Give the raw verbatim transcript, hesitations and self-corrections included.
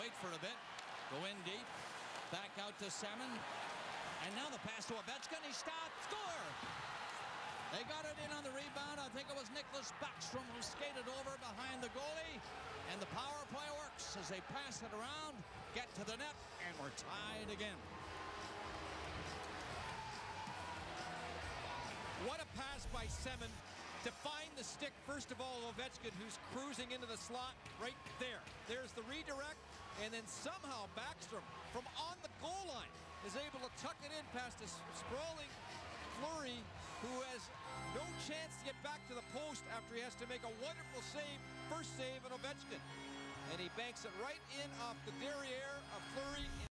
wait for a bit. Go in deep. Back out to Salmon. And now the pass to Ovechkin. He stopped. Score! They got it in on the rebound. I think it was Nicklas Backstrom who skated over behind the goalie. And the power play works as they pass it around, get to the net, and we're tied again. What a pass by Semin to find the stick, first of all, Ovechkin, who's cruising into the slot right there. There's the redirect, and then somehow Backstrom, from on the goal line, is able to tuck it in past a sprawling Fleury, who has no chance to get back to the post after he has to make a wonderful save, first save on Ovechkin. And he banks it right in off the derriere of Fleury.